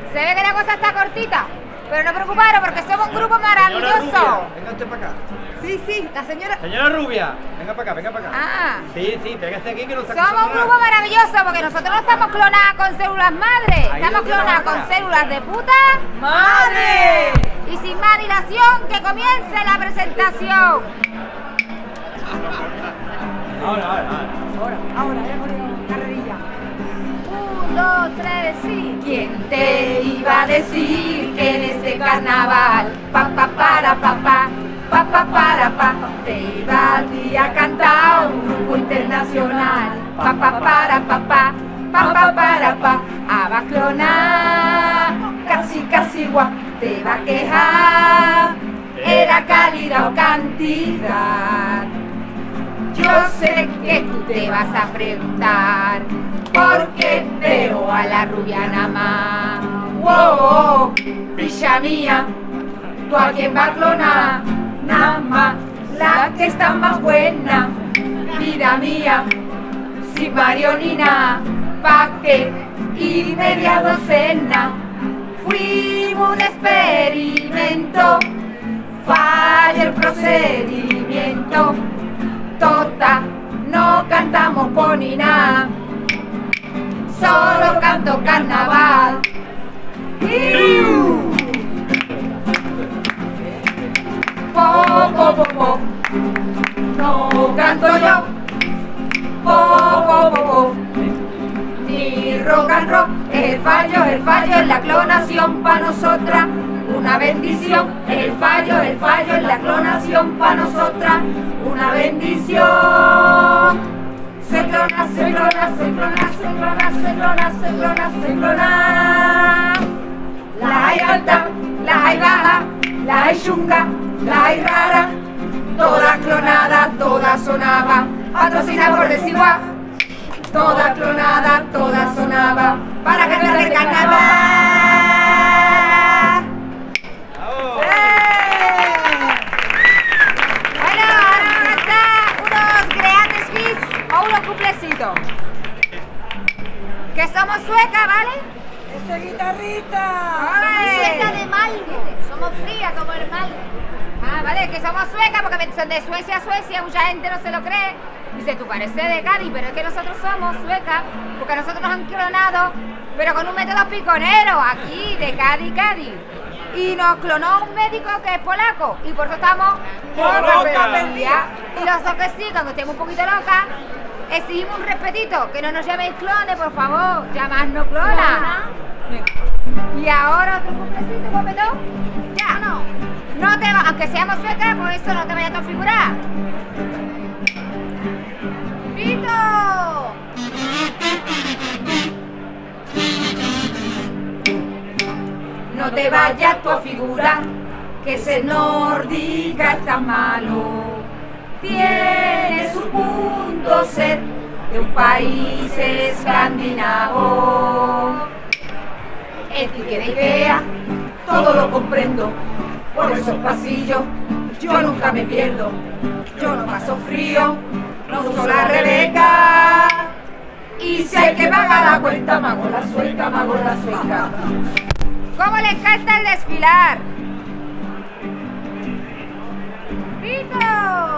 Se ve que la cosa está cortita, pero no preocuparos porque somos un grupo maravilloso. Venga usted para acá. Sí, la señora... Señora Rubia, venga para acá, venga para acá. Ah. Sí, pégase aquí que no está Somos un grupo maravilloso porque nosotros no estamos clonadas con células madre. Estamos clonadas con células de puta madre. Y sin más dilación, que comience la presentación. Ahora. Ahora, carrerilla. 1, 2, 3, sí. ¿Quién te iba a decir que en este carnaval, te iba a ti a cantar un grupo internacional? A va a clonar, casi guap, te va a quejar. Era calidad o cantidad. Yo sé que tú te vas a preguntar porque veo a la rubia nada más. Wow, bicha mía, ¿tú a quién va a clonar? Nada más, la que está más buena. Vida mía, sin marionina, pa' qué y media docena. Fuimos un experimento, falla el procedimiento. Tota, no cantamos por ni nada, solo canto carnaval. No canto yo, ni rock and roll. El fallo es la clonación pa' nosotras. Una bendición, el fallo es la clonación pa' nosotras. Una bendición. Se clona. La hay alta, la hay baja, la hay chunga, la hay rara. Todas clonadas, todas sonaban. Patrocina por desigual. Todas clonadas, todas sonaban. Para cantar el carnaval. Cuplecito. Que somos suecas, ¿vale? ¡Esa guitarrita! Sueca de mal. Somos frías como el mal. Ah, vale, que somos suecas porque son de Suecia a Suecia, mucha gente no se lo cree. Dice, tú pareces de Cádiz, pero es que nosotros somos suecas porque nosotros nos han clonado, pero con un método piconero, aquí, de Cádiz. Y nos clonó un médico que es polaco y por eso estamos locas. Y los dos que sí, cuando estemos un poquito locas, exigimos un respetito, que no nos llaméis clones, por favor, llamadnos clona. Y ahora otro cumplecito, guapetón. Ya, no te va, aunque seamos suecas, por eso no te vayas a figurar. ¡Pito! No te vayas tú a figurar que ser nórdica es tan malo. Tiene su punto ser de un país escandinavo. El que de Ikea todo lo comprendo, por esos pasillos yo nunca me pierdo. Yo no paso frío, no uso la Rebeca. Y si hay que pagar la cuenta, me hago la suelta. ¿Cómo le encanta el desfilar? ¡Pito!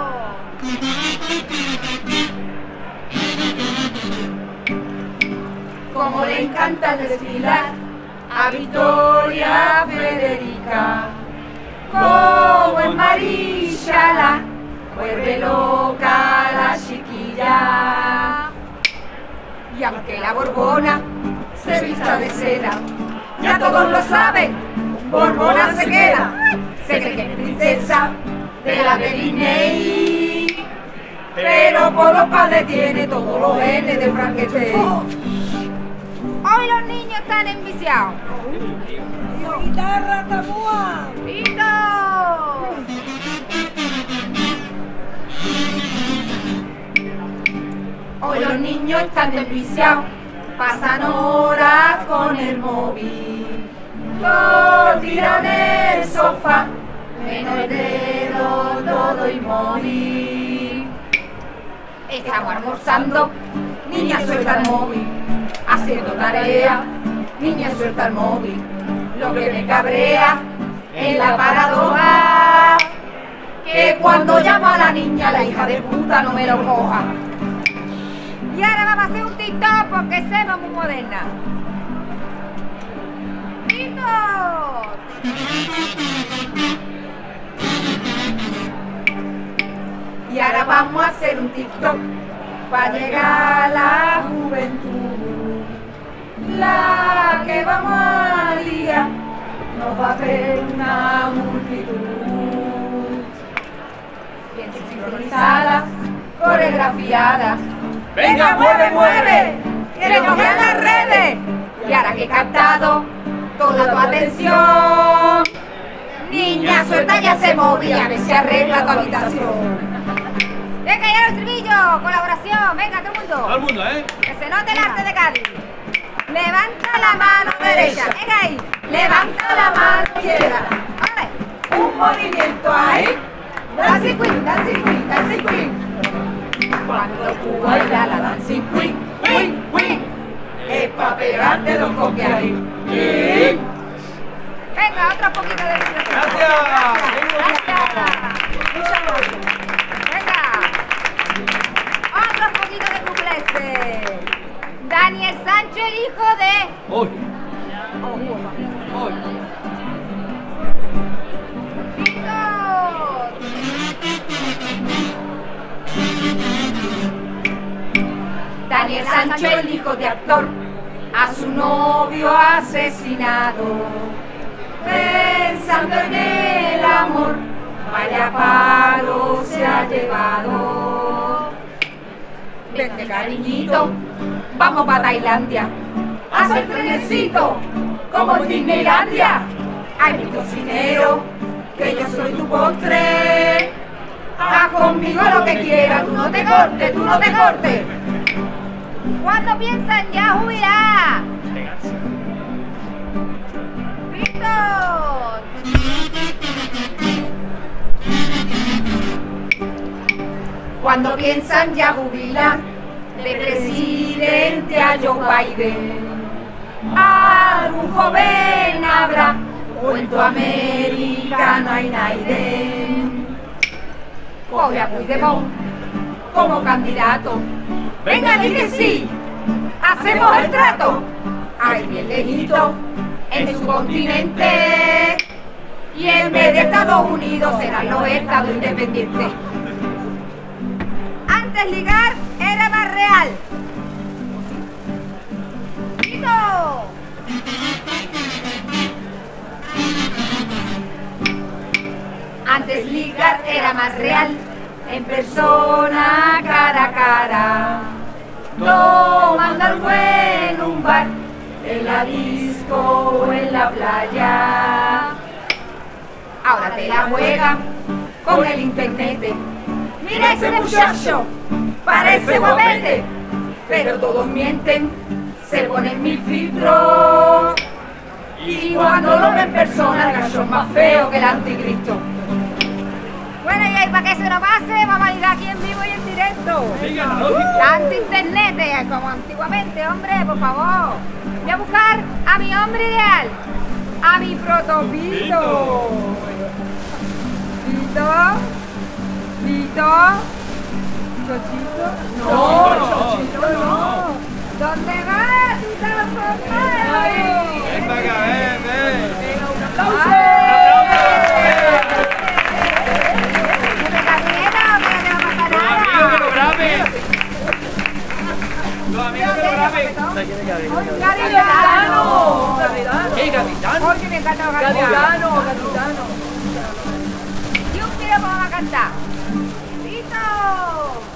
Como le encanta el desfilar a Victoria Federica. Como en Marilla la vuelve loca la chiquilla. Y aunque la Borbona se vista de seda, ya todos lo saben, Borbona se queda. Se cree que es princesa de la de Disney, pero por los padres tiene todos los genes de Frankenstein. Hoy los niños están enviciados. ¡La guitarra, Tamúa! ¡Pito! Hoy los niños están enviciados, pasan horas con el móvil. Todos tiran el sofá, menos el dedo, todo inmóvil. Estamos almorzando, niña suelta el móvil, haciendo tarea, Niña, suelta el móvil. Lo que me cabrea es la paradoja, que cuando llamo a la niña, la hija de puta no me lo coja. Y ahora vamos a hacer un TikTok porque somos muy modernas. ¡TikTok! Y ahora vamos a hacer un TikTok para llegar a la juventud. La que vamos a liar nos va a ver una multitud. Bien sincronizadas, coreografiadas. ¡Venga, mueve, mueve! ¡Queremos ver las redes! Y ahora que he captado toda tu atención, niña, suelta ya ese móvil, a ver si arregla tu habitación. Venga, ya el estribillo, colaboración, venga, todo el mundo. Todo el mundo, ¿eh? Que se note el arte de Cádiz. Levanta la mano derecha, venga ahí. Levanta la mano izquierda. Vale. Un movimiento ahí. Dancing Queen, Dancing Queen, Dancing Queen. Cuando tú bailas la Dancing Queen, Queen, Queen, es pa' pegarte los copiajes. Venga, otro poquito de ilustración. Gracias. Muchas gracias. Venga. Otro poquito de cuplés. Daniel Sancho, el hijo de... Uy. Uy. Daniel Sancho, el hijo de actor, a su novio asesinado. Pensando en el amor, vaya paro se ha llevado. Vente, cariñito, vamos para Tailandia a hacer trenecito como en Disneylandia. Ay, mi cocinero, que yo soy tu postre. Haz conmigo lo que quieras, tú no te cortes, tú no te cortes. ¿Cuándo piensan ya jubilar? ¡Víctor! Cuando piensan ya jubilar de presidente a Joe Biden, algún joven habrá, o en tu América no hay nadie. Coge a Puigdemont como candidato. Venga, di que sí, hacemos el trato. Ay, bien lejito, en su continente. Y en vez de Estados Unidos serán los estados independientes. Antes ligar era más real. ¡Tito! Antes ligar era más real, en persona, cara a cara. Tomando algo en un bar, en la disco o en la playa. Ahora te la juegan con el internet. Mira ese muchacho, parece guapete, pero todos mienten, se ponen mil filtros. Y cuando lo ven en persona, el gallo es más feo que el anticristo. Bueno, y ahí para que se nos pase, vamos a ir aquí en vivo y en directo. Díganlo. Tanto internet como antiguamente, hombre, por favor. Voy a buscar a mi hombre ideal, a mi protopito. Tito, Tito, Chochito. No, Chochito no. ¿Dónde vas? Tú tampoco. Ven para acá, ven. Los amigos que lo graben. ¡Gaditano! ¿Qué capitán? Oye, me encanta los gaditanos. Y un tiro vamos a cantar. ¡Listo!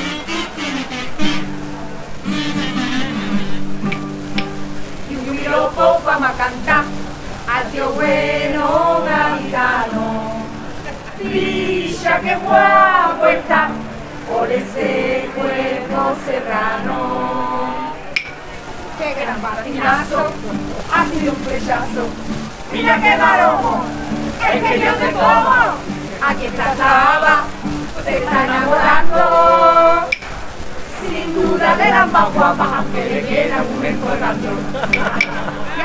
Y un piropo vamos a cantar al tío bueno gaditano. Picha que guapo está por ese cuerpo serrano. Qué gran patinazo, ha sido un flechazo. Mira qué maromo, es que yo te como. A quien trataba, se está enamorando. Sin duda de las más guapas, aunque le quieran un encuadrando.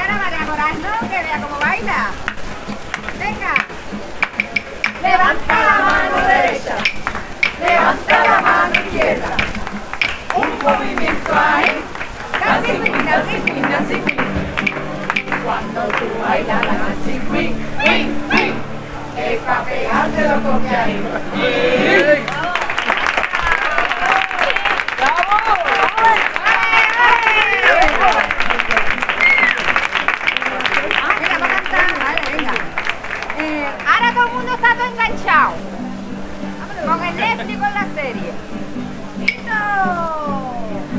bailas, ¿no? Que vea cómo baila. Venga. Levanta la mano derecha, levanta la mano izquierda. Un movimiento ahí. Dancing queen, dancing queen, dancing queen. Cuando tú bailas la dancing queen, queen, queen, es para pegarte los toques ahí. Venga, vamos a cantar, vale, venga. Ahora todo el mundo está todo enganchado. Con el Netflix y con la serie. ¡Listo!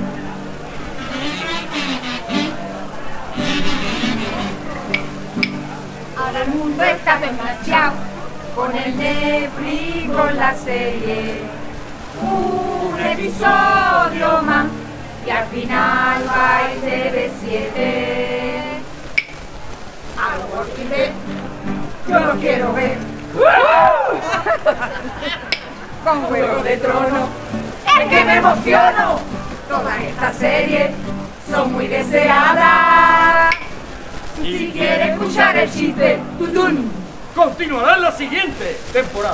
Ahora el mundo está demasiado con el Netflix, con la serie. Un episodio más y al final va el TV7. Al Walking Dead yo lo quiero ver. Con Juego de Tronos es que me emociono. Todas estas series son muy deseadas. Si quieres escuchar el chiste, tutún, Continuará en la siguiente temporada.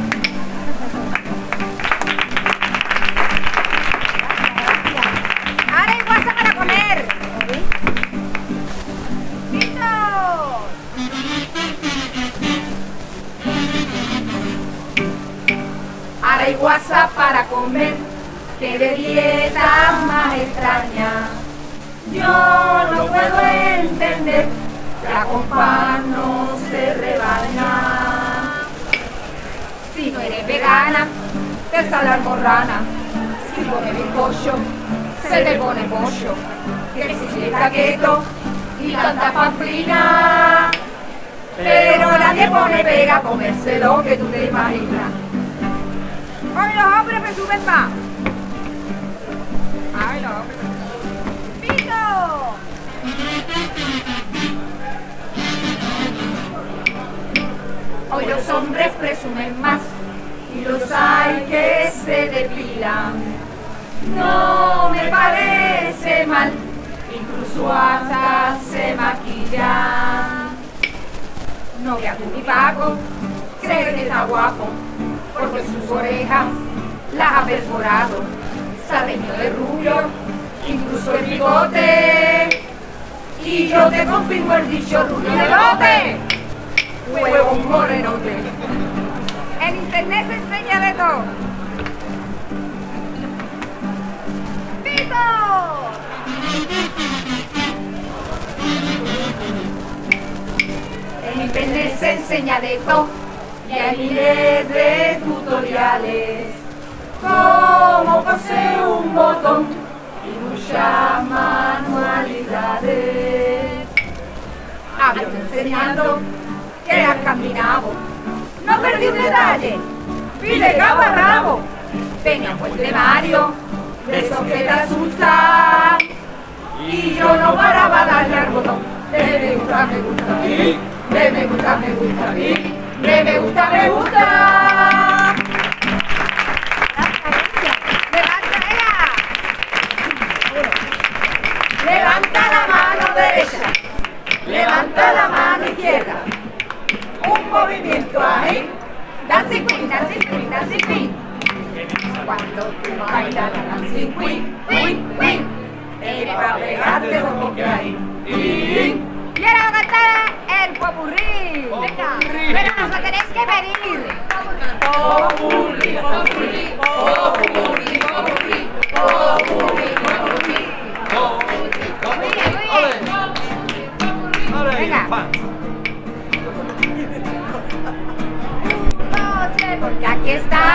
Ahora hay guasa para comer. ¡Listo! ahora hay WhatsApp para comer. Que de dieta más extraña. Yo no puedo entender. La compa no se rebaña. Si no eres vegana, te sale almorrana. Si comes bizcocho, se te pone pollo. Que si está keto y tanta pamplina. Pero nadie pone pega a comerse lo que tú te imaginas. ¡Ay, los hombres presumen más! ¡Ay, los hombres! ¡Listo! Hoy los hombres presumen más y los hay que se depilan. No me parece mal, incluso hasta se maquillan. No veas tú mi Paco, cree que está guapo, porque sus orejas las ha perforado. Se ha teñido de rubio, incluso el bigote. Y yo te confirmo el dicho rubio de bote. Huevo un morenote. En internet se enseña de todo. ¡Listo! En internet se enseña de todo y hay miles de tutoriales. Cómo coser un botón y muchas manualidades. Hablo enseñando que has caminado. No perdí un detalle, y de cabo a rabo. Venía un puente de Mario, de esos que te asustan. Y yo no paraba a darle al botón. De me gusta, me gusta a mí. De me gusta, me gusta a mí. De me gusta, me gusta. ¡Levanta ella! Levanta la mano derecha. Levanta la mano izquierda. Un movimiento ahí. Dancing queen, dancing queen, dancing queen. Cuando tú bailas la dancing queen, queen, queen, es para pegarte lo que hay. Y ahora va a cantar el popurrí. Venga, pero nos lo tenéis que pedir. Popurrí, popurrí, popurrí, popurrí, popurrí, popurrí. Muy bien, muy bien. Venga. Porque aquí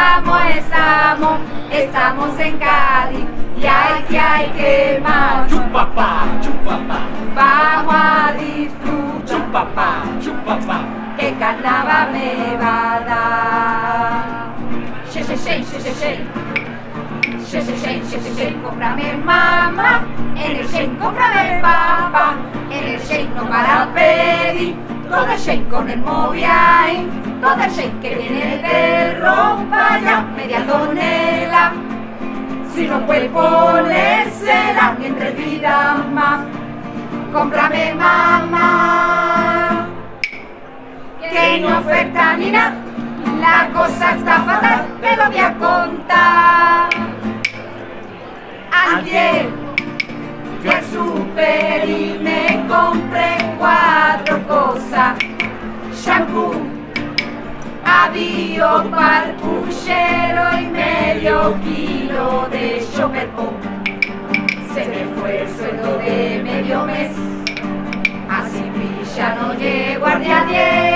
estamos en Cádiz y hay que más. Chupapá, chupapá, Vamos a disfrutar, chupapá, chupapá. que carnaval me va a dar. She, she, she, she, she, she. She, she, she, she, she, she. Cómprame mamá, en el Shein cómprame papá, en el Shein no para pedir, todo el Shein con el móvil ahí, todo el Shein que viene de ropa ya, media tonela, si no puede ponérsela mientras vida más. cómprame mamá, que no oferta ni nada, la cosa está fatal, te lo voy a contar. Antier fui al super y me compré 4 cosas: shampoo, avío pa'l puchero y medio kilo de choperpón. Se me fue el sueldo de medio mes, así ya no llego al día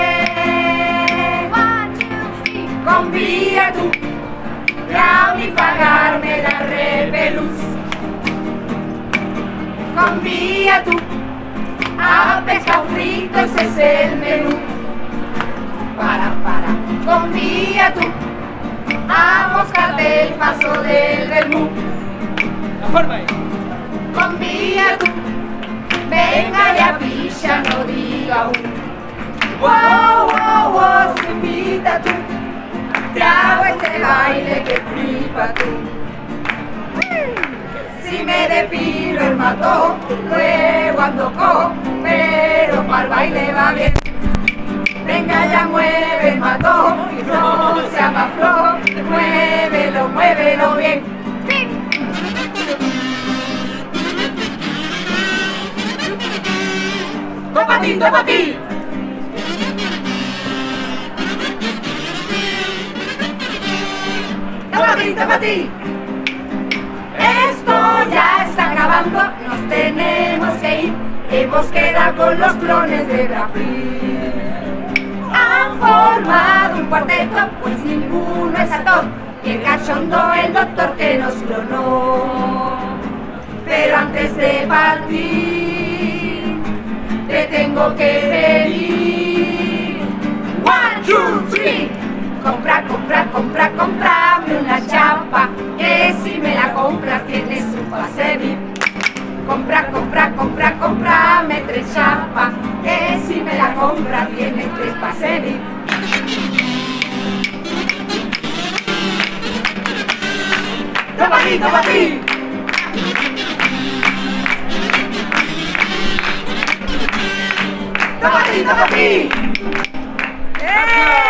10. Confía tú, ya ni pagarme la repelús. Confía tú, a pescado frito ese es el menú. Para, confía tú, a buscarte el paso del vermú. La forma ahí. Confía tú, venga ya pilla, no diga aún. Wow, wow, wow, se invita tú, te hago este baile que flipa tú. Si me depilo el matón, luego ando cojo, pero pa'l baile va bien. Venga ya, mueve el matón, no sea más flojo, muévelo, muévelo bien. ¡Topa ti, topa ti! ¡Topa ti, topa ti! Esto ya está acabando, nos tenemos que ir. Hemos quedado con los clones de Brad Pitt. Han formado un cuarteto, pues ninguno es actor. Y el cachondo, el doctor que nos clonó. Pero antes de partir, te tengo que pedir 1, 2, 3. Compra, compra, compra, comprame una chapa, que si me la compras tienes un pase VIP. Compra, compra, compra, comprame 3 chapas, que si me la compras tienes 3 pases VIP. ¡Toma aquí, toma aquí! ¡Toma aquí, toma aquí! ¡Eh!